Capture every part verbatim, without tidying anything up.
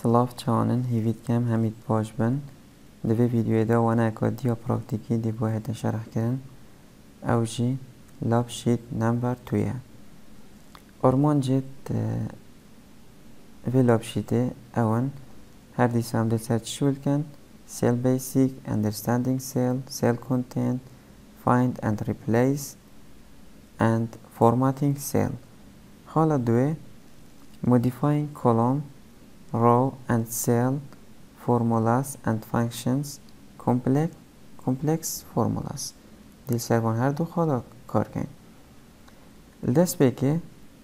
سلاف چانن هیوید کم همید باش بن دوی ویدیوی دا وانا اکادیا پراکتیکی دی باید شرح کرن او جی لاب شیت نمبر تویه ارمان جد وی لاب شیته اون هر دی سامده سرچ شول کن cell basic, understanding cell, cell content, find and replace and formatting cell. حالا دوه modifying column, row and cell formulas and functions complex complex formulas. دی سروان هر دو حالا کار کن. دست به که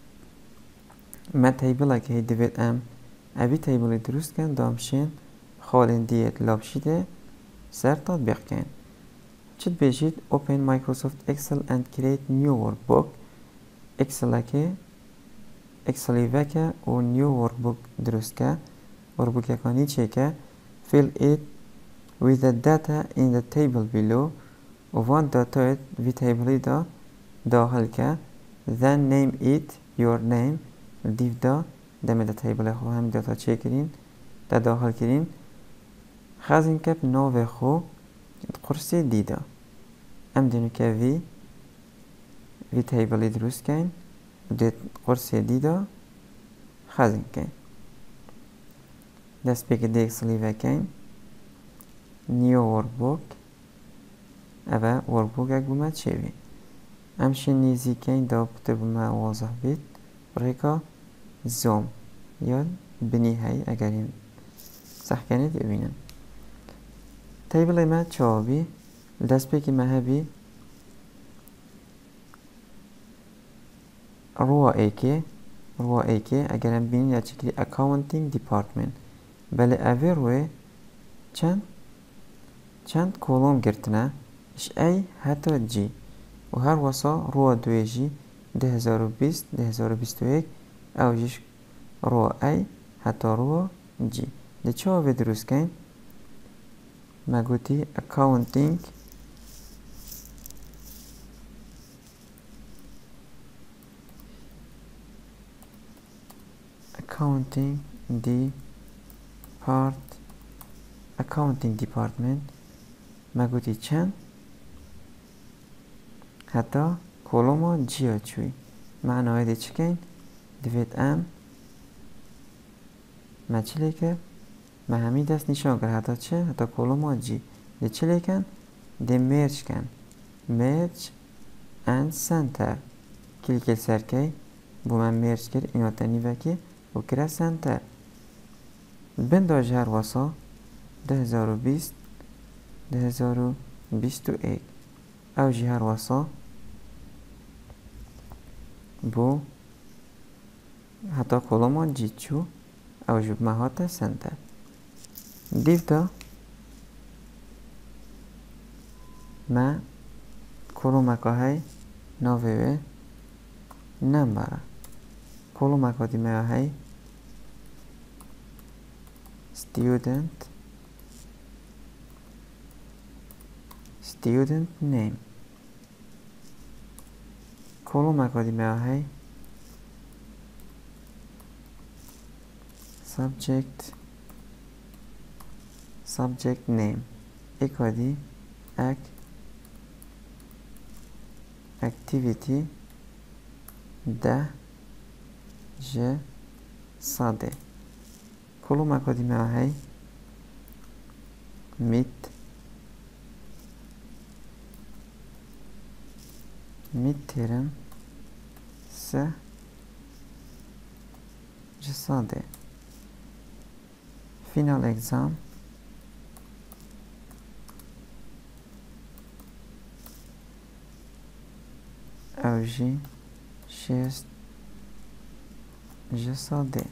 ما تیبل که دوید ام اوی تیبل درست کن دامشین خالن دیت لاب شیده سر تطبیق کن. چید بجید open Microsoft Excel and create new workbook. Excel که Excel وکه و new workbook درست که workbook یکانی چه که fill it with the data in the table below و وان داتا وی تیبلی دا داخل که then name it your name دیو دا دم دا تیبل خو هم داتا چه کرین دا داخل کرین خازن کپ نو خو قرصی دیدا ام دینو که وی وی تیبلی درست کن دیت قرصی دیدا خازن کن دست بگه دیکسلی وکن نیو ورکبوک اوه ورکبوک اگه بومد چوی امشین نیزی کن دا بتر بومد واضح بید ریکا زوم یا بنی های اگر این صح کنه ببینن تیبل ما چابی دست بگی مهبی روا ایکی روا ایکی اگر هم بینین یا چکری accounting department بله اوی روی چند چند کولوم گرتنه اش ای حتی جی و هر واسا روا دوی جی ده هزار و بیست ده هزار و بیست و یک او جیش روا ای حتی روا جی ده چه اوی دروست کن ما گوتی accounting accounting depart accounting department ما گوتی چند حتی کلوما جیا چوی معنای دی چکن دوید ام ما چی لیکر ما همین دست نشان کرد حتی چه حتی کلوما جی دی چی لیکن دی مرج کن مرج and center کلیک سرکی بو من مرج کرد اینا تنی وکی و کرد سنتر بنداج هر واسا ده هزار و بیست ده هزار و بیست و یک او جی هر واسا بو حتی کلومان جی چو او جب مهات سنتر دیو دا ما کلومکا های ناوه نمبره کلومکا دی ما های student student name کلومکا دی ما های subject subject name اکادی act activity ده ج ساده کلومکا دی ما های mid midterm سه ج ساده final exam او جی شست ج ساده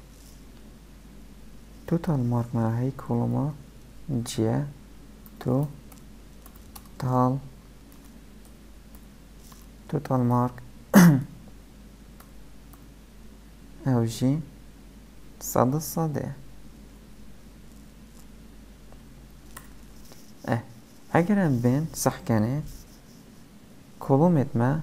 total mark ما هی کلوما جی تو تال total mark او جی صد صده اه اگر هم بین صح کنه کلومت ما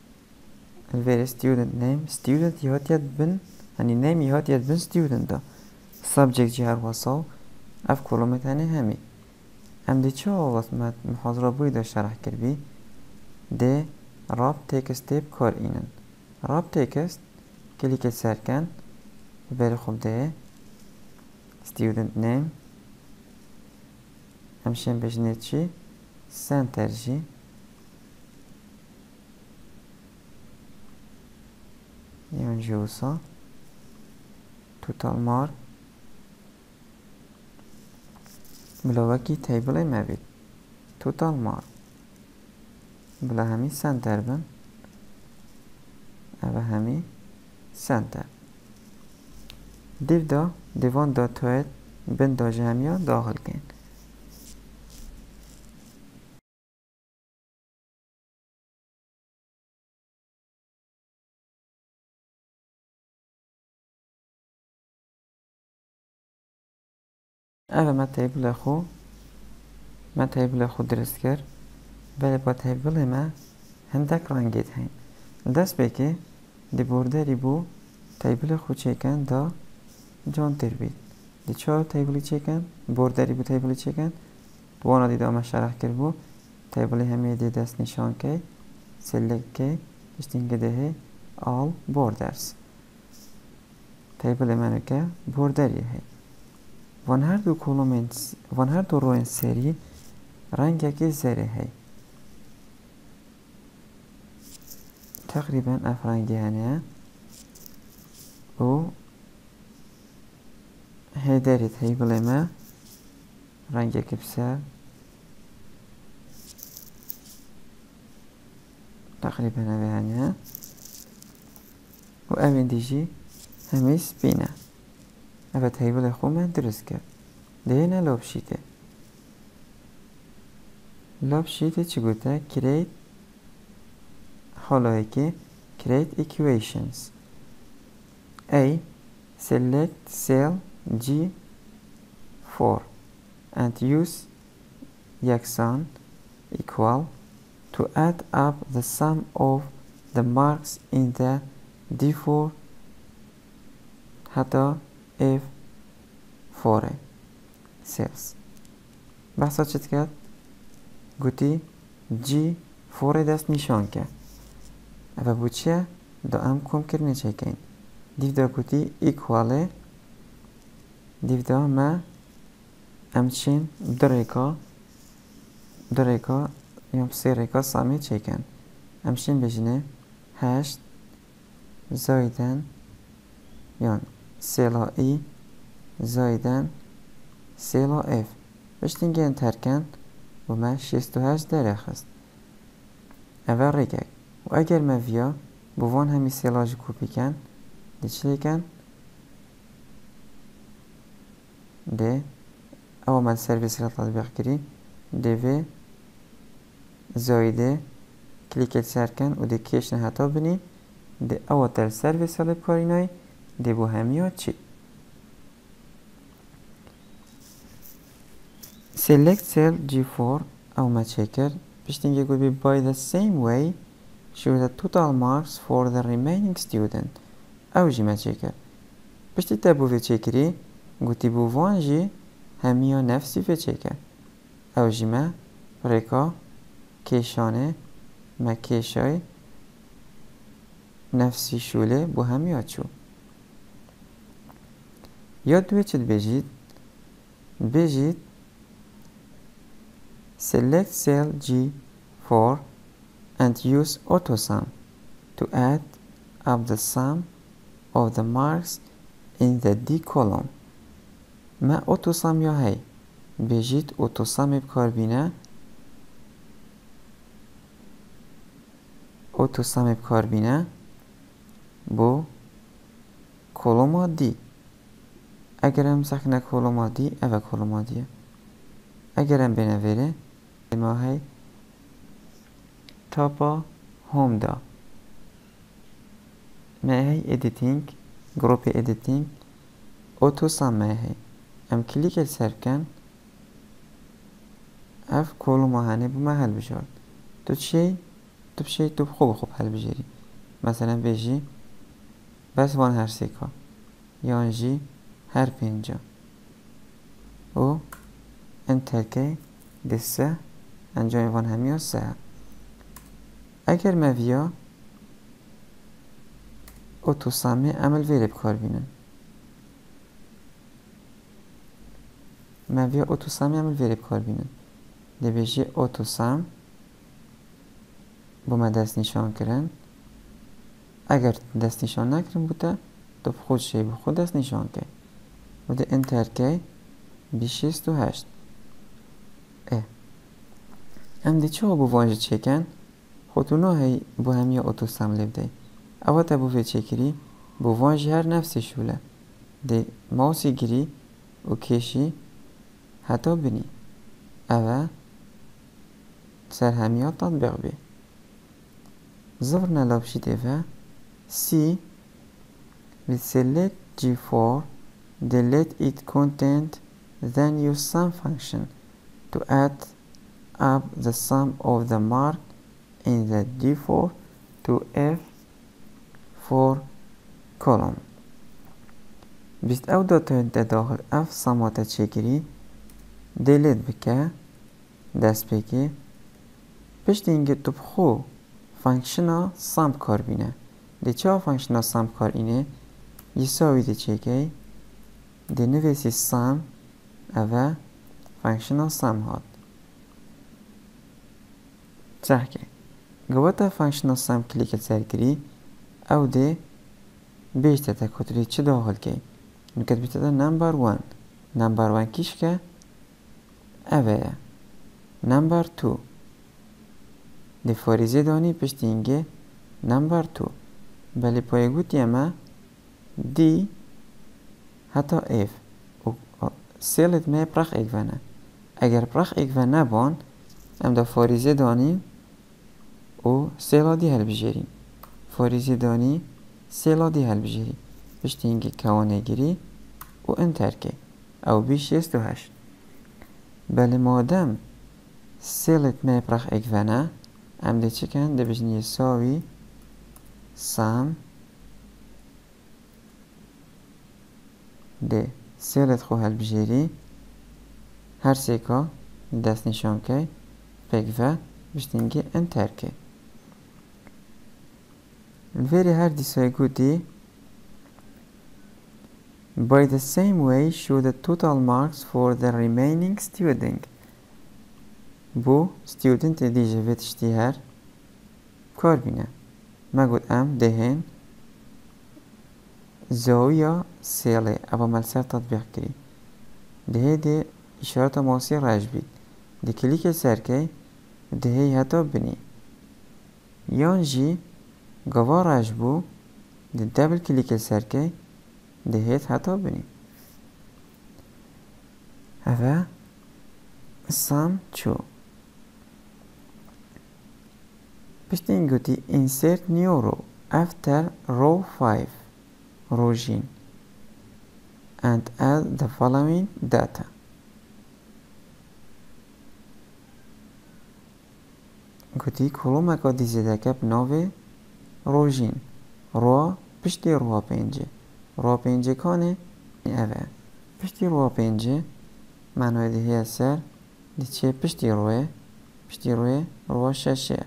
الفيري student name student يهات يد بن يعني name يهات يد بن student ده subject جی هر واسا اف کلمه تنه همی ام دی چه آواز محاضره بوی دا شرح کر بی ده راب تکست تیب کار اینن راب تکست کلیک سرکن ببری خوب ده student name همشین بجنه چی center جی یون جوسا total mark بلاوکی تیبل مبید total mark بلا همی center بن اوه همی center دیو دا دیوان دا توید بن دا جمعیان داخل کن اوه ما تیبل خو ما تیبل خو درست کرد ولی با تیبل ما هندک رنگید هین دست بکی دی بوردری بو تیبل خو چیکن دا جان تر بید دی چه تیبلی چیکن بوردری بو تیبلی چیکن وانا دی دامه شرح کرد بو تیبلی همه دی دست نشان که سلک که اشتینگه ده all borders تیبل منو که بوردری هی وان هر دو کلومن وان هر دو روین سری رنگ که زره هی تقریبا اف رنگی هنه و هیدری تیبل ما رنگ که بسر تقریبا اوه هنه و اوین دیجی همیس بینه اوه تیبل خو من درست کرد ده نه لاب شیته لاب شیته چی گوته create حالا که create equations A select cell جی فور and use یکسان equal to add up the sum of the marks in the دی فور حتی اف فور cells بحثا چت کرد گوتی جی فور دست نشان کرد اوه بود چیه دا ام کم کرنه چه کن دیو دا گوتی ایکواله دیو دا ما امچین درکا درکا یا سه رکا سامی چه کن امچین بجنه هشت زایدن یا سلا ای زایدن سلا اف بشتینگه انترکن و ما شیست و هشت داره خست اول رگه و اگر ما ویا بوان همی سلاج کوپی کن دی چلی کن دی او من سرویس را تطبیق کری دی وی زایده کلیکت سر کن و دی کشن حتا بینی دی او تر سرویس را بکاری نای دی بو همیا چی select cell جی فور او ما چکر پشتینگه گوی بی by the same way show the total marks for the remaining student او جی ما چکر پشتی تبو فی چکری گوتی بو وان جی همیا نفسی فی چکر او جی ما رکا کشانه ما کشای نفسی شوله بو همیا چو یاد دوی چید بجید بجید select cell جی فور and use AutoSum to add up the sum of the marks in the D column ما AutoSum یا هی بجید AutoSum بکار بینه AutoSum بکار بینه بو کلوما دی اگر هم سخنه کلوما دی اوه کلوما دیه اگر هم بنویره ما هی تاپا هوم دا ما هی editing گروپ editing AutoSum ما هی ام کلیک سرکن اف کلوما هنه بو محل بجارد تو چی تو بشی تو خوب خوب حل بجاری مثلا بجی بس وان هر سیکا یان جی هر پینجا و انتر کی ده سه انجام وان همیا سه. اگر مویا اوتوسامه عمل ویره بکار بینن مویا اوتوسامه عمل ویره بکار بینن ده بیجی اوتوسام با ما دست نشان کرن. اگر دست نشان نکرن بوده تو خود شی با خود دست نشان که و ده انتر کی بیشیست و هشت. اه ام دی چه بو واجه چکن خودتو هی بو همیا اوتوسام لبده اول تا بو وی چکری بو واجه هر نفسی شوله ده ماوسی گیری و کشی حتی بینی اول سر همیا تطبیق بی زفر نلابشی دیفه C we select G four, delete its content, then use sum function to add up the sum of the mark in the G four to F four column. بیست او داتا انت داخل اف ساماتا چگیری delete بکه دست بکه پشت اینگه تو بخو فانکشنا سام کار بینه ده چه فانکشنا سام کار اینه یساوی ده چگه ده نویسی سام اوه فانکشنا سام هات چه که گواتا فانکشنا سام کلیک سر کری او ده بیشتر تا کتری چه داخل که نکت بیشتر تا نمبر وان نمبر وان کیش که اوه نمبر تو ده فاریزه دانی پشت اینگه نمبر تو بله پای گوتی اما دی حتی ایف سیلت می پرخ اگوانه اگر پرخ اگوانه بان ام دا فاریزه دانی و سیلا دی هل بجیریم فاریزه دانی سیلا دی هل بجیریم پشت اینگه کوانه گیری و انتر که او بیش شست و هشت بله مادم سیلت می پرخ اگوانه ام ده چه کن ده بجنی ساوی سام ده سیلت خو هل بجیری هر سیکا دست نشان که پگوه بشتینگی انتر که الویری هر دیسای گوتی by the same way show the total marks for the remaining student بو student دیجه ویتشتی هر کار بینه ما گود ام دهن زاویه سیله اما ملسر تطبیق کری ده ده اشارت ماسی راج بید ده کلیک سر که ده حتی بینی یان جی گوا راج بو ده دبل کلیک سر که ده حتی بینی اوه سام چو پشت این گوتی insert new row after row five روژین and add the following data گوتی کلوم اکا دیزیده کب ناوی روژین رو پشتی رو پینجه رو پینجه کانه اوه پشتی رو پینجه معنی دیگه اثر دی چه پشتی روه پشتی روه رو ششه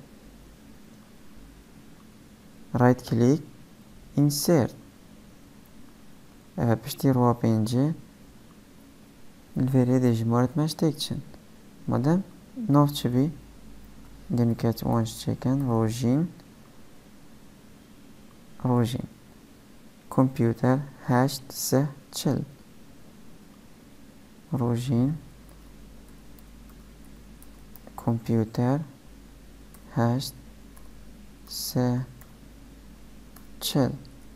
right click insert اوه پشتی رو پینجه الویره دی جمارت مشتک چن مادم ناف چه بی دنکت وانش چکن روژین روژین کامپیوتر هشت سه چل روژین کامپیوتر هشت سه چل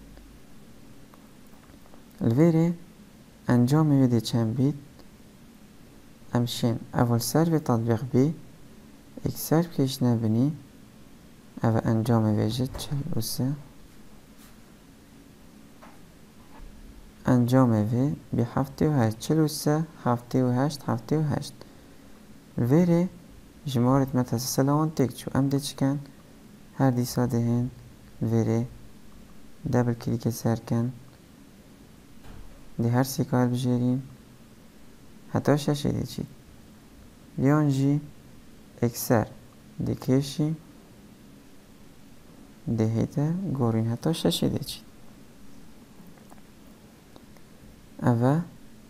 الویره انجام ویدی چند بید امشین اول سر به تطبیق بی ایک سر کش نبینی اول انجام ویجد چل و سه انجام وی بی هفته و هشت چل و سه هفته و هشت هفته و هشت الویره جمارت متسلسلان تک چو ام ده چکن هر دی ساده هن الویره دبل کلیک سر کن دی هر سی که بجرین حتی ششه دی چید یان جی اکسر دی کشی دی هیتا گورین حتی ششه دی چید اوه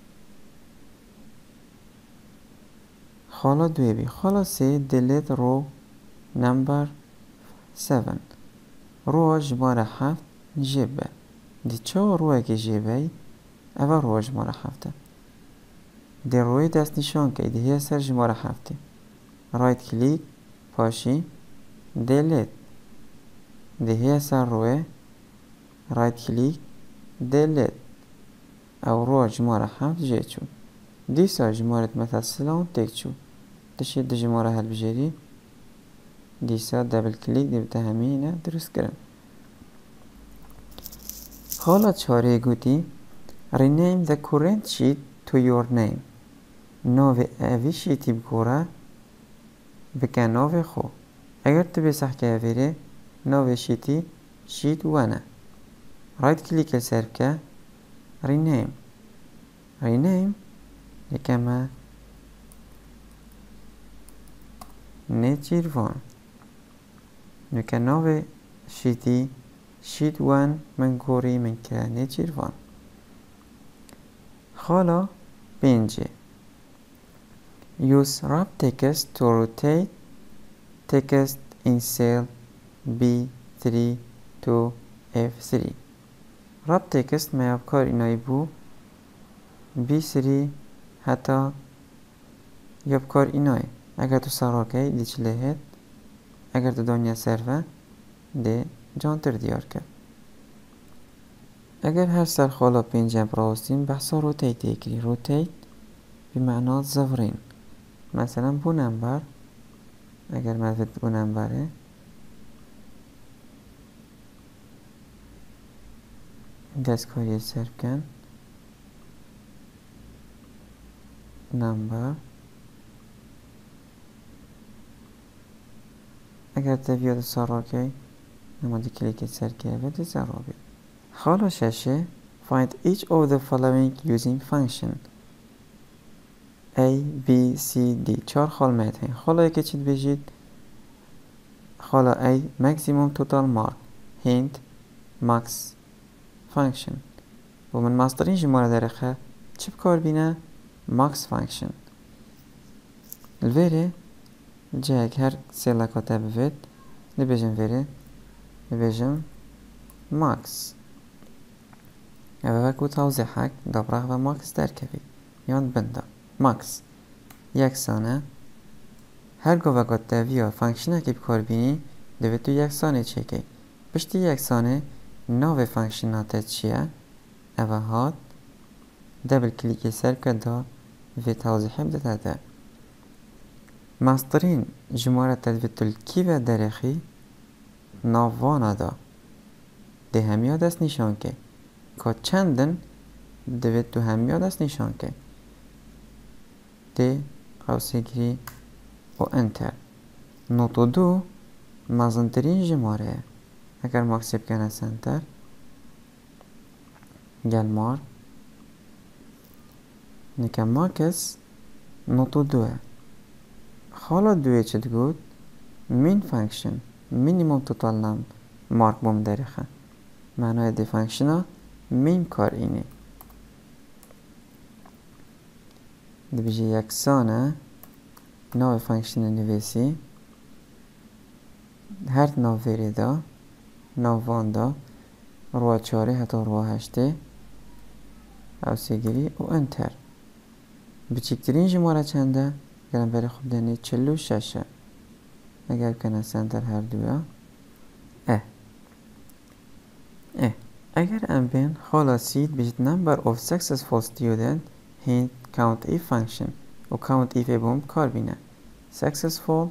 خالا دوی بی خالا سه دلیت رو نمبر سفن رو جماره هفت جبه دی چه روی که جبه اوه رو جماره هفته دی روی دست نشان که دی هی سر جماره هفته رایت کلیک پاشی دلیت دی هی سر روی رایت کلیک دلیت او رو جماره هفت جه چون دیسا جماره مثل سلام تک چون تشید دی جماره هل بجری دیسا دبل کلیک دی بتا همینه درست کرن حالا چاره گوتی rename the current sheet to your name ناو اوی شیتی بگوره بکن ناو خو اگر تو بسح که اویره ناو شیتی شیت وانه رایت کلیک سر که rename rename یکمه nature one نکه ناو شیتی شیت وان من گوری من که nature one حالا پنجه use wrap text to rotate text in cell بی تری to اف تری wrap text ما افکار اینایی بو بی تری حتی یابکار اینای اگر تو سراکه دی چله هید اگر تو دنیا سرفه دی جانتر دیار کرد اگر هر سر خالا پینجم براستین بحثا روتیت یکری روتیت بمعنى زفرین مثلا بو نمبر اگر مدفت بو نمبره دستکاری سر کن نمبر اگر تبیاد سراکی نماده کلیک سر که دی زرابی حالا ششه find each of the following using function A, B, C, D چهار خال مهد هین حالا یکی چید بجید حالا A maximum total mark hint max function و من ماسترین جماره درخه چی بکار بینه max function الویره جاک هر سیلا کتا بفید نبیجم ویره نبیجم max اوه وکو توضیحک دابراه و ماکس در کبید یان بنده ماکس یک سانه هر گو وگات دویا فانکشنه که بکار بینی دوید تو یک سانه چکه پشتی یک سانه ناو فانکشنات چیه اوه هات دبل کلیک سر کده و توضیحه بده ده ماسترین جماره تدوید تلکی و درخی ناوانا دا ده همیا دست نشان که که چندن دوید تو همیا دست نشان که دی قوسی گری و انتر نوتو دو مازنترین جماره اگر ماکسی بکنه سنتر گل مار نکه ماکس نوتو دوه حالا دوه چه دگود مین فانکشن مینیموم توتال نم مارک بوم دارخه معنای دی فانکشنه مین کار اینه دی بجی یکسانه ناو فانکشن نویسی هر ناو ویری دا ناو وان دا رو چاره حتی رو هشته او سیگیری و انتر بچکترین جماره چنده گرم بری خوب دنی چلو ششه اگر کنه سنتر هر دویا اه اه اگر ام بین حالا سید بجید number of successful student hint count if function و count if بوم کار بینه successful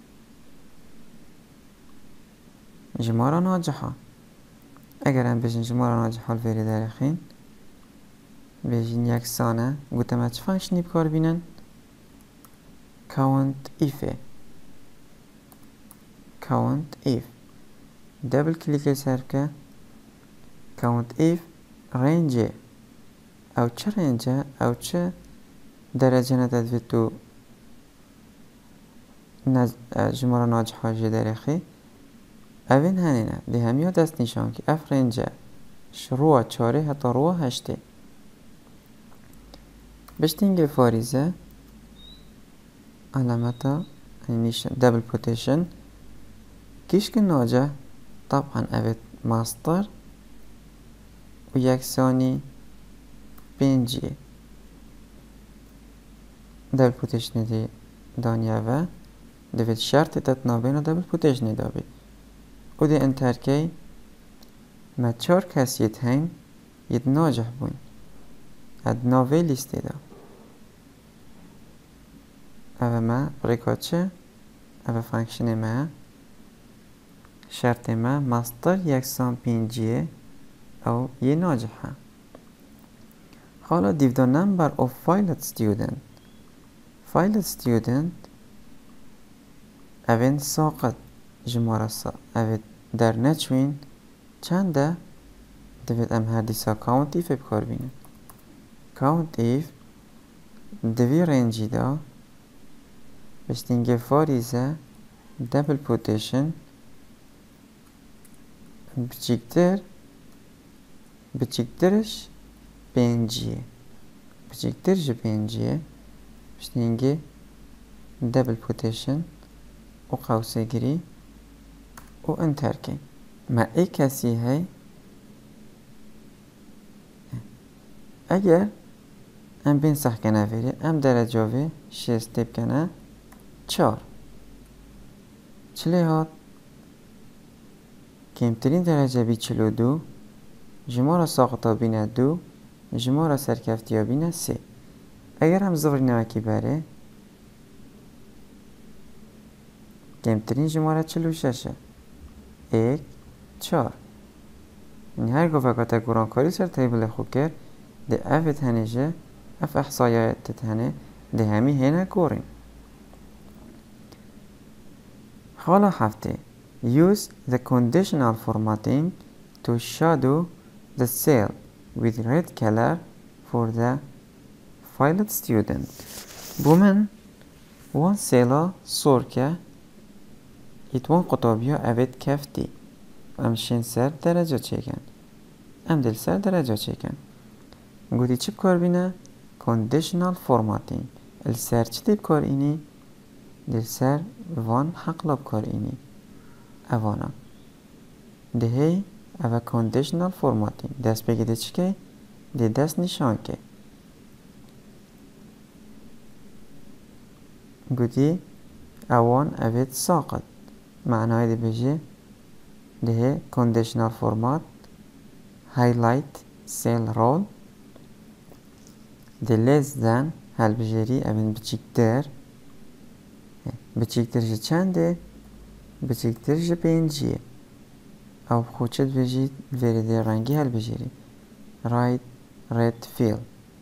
جماره ناجحه اگر ام بجین جماره ناجحه الویری دارخین بجین یک سانه گوتم اچ فانکشنی بکار بینن count if count if دبل کلیک سر که count if range او چرا اینجا او چه درجه نداد تو نز... جماره ناجح ها درخی اوین هنینه دی همیو دست نشان که اف رنجه شروع چاره حتی روح هشته بشتینگه فاریزه علامتا انیمیشن دبل بوتيشن كيشك ناجح طبعا اوید ماستر و یک ثانی پنجی دبل بوتيشن دی دانیا و دوید شرط تتنابین دبل بوتيشن دابید و دی انترکی ما چار کسیت هین ید ناجح بوین اد ناوی لیستی دا اوه ما ریکاچه اوه فانکشن ما شرط ما ماستر یکسان پینجیه او یه ناجحه حالا دیو the number of pilot student pilot student اوین ساقط جماره سا اوید در نچوین چنده دوید ام هر دیسا count if بکار بینه count if دوی رنجی دا بشتینگه فاریزه double quotation بچیکتر بچیکترش پنجیه بچیکترش پنجیه بشتینگه double quotation و قوسه گیری و انتر کن ما ای کسی هی اگر ام بین سخ کنه ویری ام درجه وی شیست تیب کنه چار چلی هات کمترین درجه بی چلو دو جماره ساقطا بینه دو جماره سرکفتی ها بینه سه اگر هم زوری نوکی بره کمترین جماره چلو ششه ایک چار این هر گفت اکاتا گرانکاری سر تیبل خوب کرد ده افت هنجه اف احصایات تتهنه ده همی هنه گورین حالا هفته use the conditional formatting to shadow the cell with red color for the pilot student بومن وان سيلا سوركا يتوان قطابيا اوید كفتي امشين سر درجة چيكن ام دل سر درجة چيكن گودی چی بکار بینه؟ conditional formatting السر چی دی بکار اینی؟ دل سر وان حقلا بکار اینی اوانا دهی اوه conditional formatting دست بگی ده چی که؟ ده دست نشان که گودی اوان اوید ساقط معنای ده بجی ده conditional format highlight cell roll ده less than هل بجری اوین بچیکتر بچیکتر جه چنده؟ بچیکتر جه پینجیه او خوچت بجید وری ده رنگی هل بجری right red fill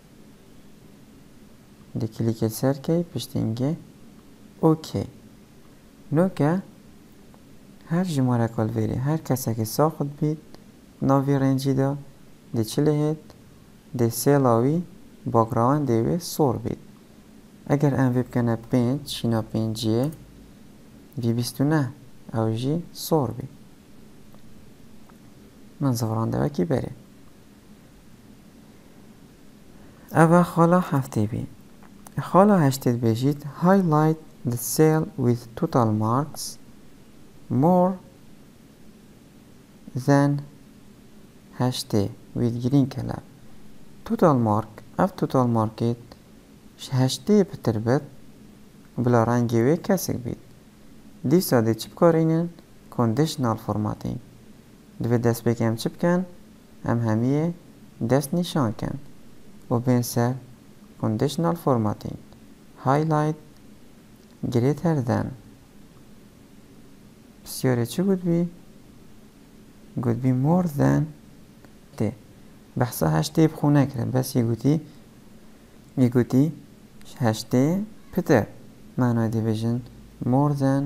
ده کلیک سر که پشتینگه اوکی نو که هر جماره کل وری هر کسی که ساخت بید ناوی رنجی دا ده چلی هید ده سیلاوی باگراوند دیوی سور بید اگر ام ویب کنه پینج شینا پینجیه بی بیستو نه او جی سور بید من زورانده وکی بره اوه خالا هفته بید خالا هشتید بجید highlight the cell with total marks more than هشته with green color total mark اف total market هشته بتر بد بلا رنگی وی کسک بید دی ساده چی بکار اینن conditional formatting دوی دست بکم چی بکن هم همیه دست نشان کن و بین سر conditional formatting highlight greater than بسیاره چی گود بی؟ گود بی more than ده بحثا هشته بخونه کرد بس یه گوتی یه گوتی هشته پتر معنای دیویژن more than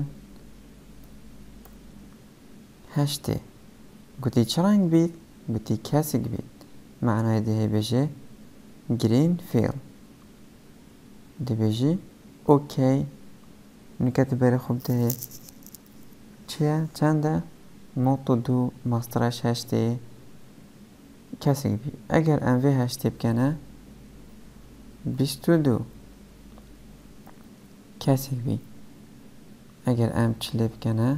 هشته گوتی چه رنگ بید؟ گوتی کسک بید معنای دیه بشه green fill دی بجی اوکی نکت بره خوب ده چیه چنده نوت دو ماسترش هشته کسی بی اگر ام وی هشته بکنه بیست و دو کسی بی اگر ام چله بکنه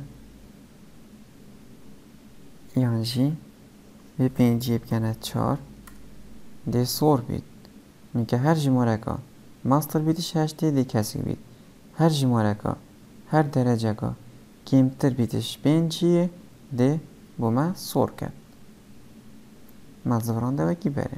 یعنی جی بی پینجی بکنه چار ده سور بید میگه هر جماره که ماستر بیدش هشته ده کسی بید هر جماره که هر درجه که کمتر بیدش پینجیه ده بومه سور کرد مزوران ده وکی بره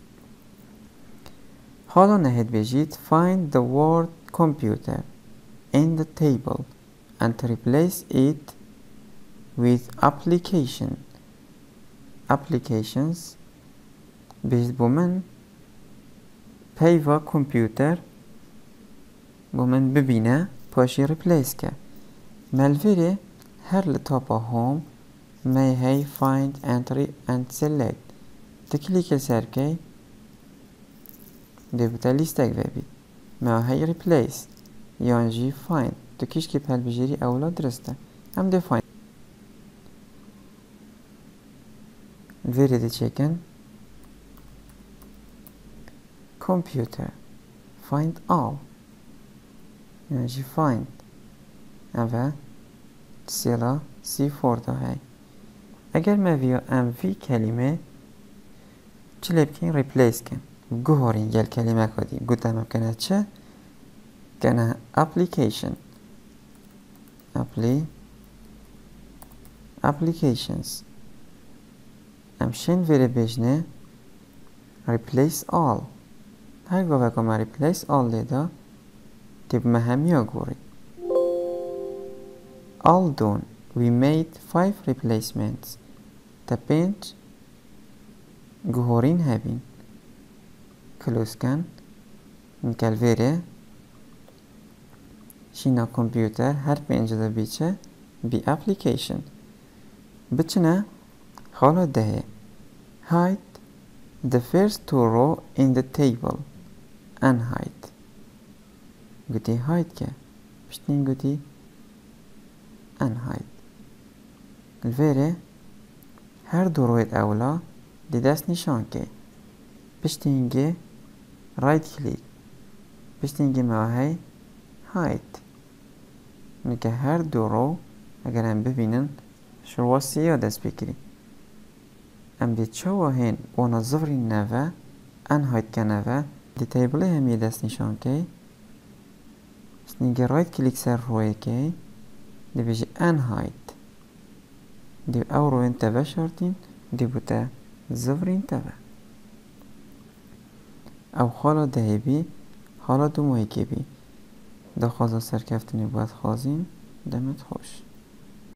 حالا نهید بجید find the word computer in the table and replace it with application applications بجید بومن پیوا کمپیوتر بومن ببینه پاشی replace که ملویره هر لطابا هوم may hay find entry and select تکلیک سر که ده بتا لیستک ببید ما هی replace یان جی find تو کش که پل بجیری اولا درسته هم ده find ویری ده چکن computer find all یان جی find اوه سیلا سی فور دا هی اگر ما ویا ام وی کلمه چلی بکن replace کن گوهارین گل کلمه کدی گوتم کنه چه کنه application apply applications امشین ویره بجنه replace all هر گوه که ما replace all لیدا تیب مهمی ها گوری all done we made five replacements تا پنج گوهارین هبین کلوز کن نکل ویره شینا کمپیوتر هر پنج دا بیچه بی اپلیکیشن بچنه حالا ده hide the first two row in the table and hide گوتی hide که پشتین گوتی and hide الویره هر دو روید اولا دی دست نشان که پشتینگه right click پشتینگه موهی hide میگه هر دو رو اگر هم ببینن شروع سیاه دست بکری ام دی چوا هین وانا زفری نوه ان هاید که نوه دی تیبله همی دست نشان که پشتینگه right click سر روی که دی بجی ان هاید دی او رو انتوه شارتین دی بوده زفرین تبه او حالا ده بی حالا دو ماهی که بی دا خوازا سرکفتنی باید خوازین دمت خوش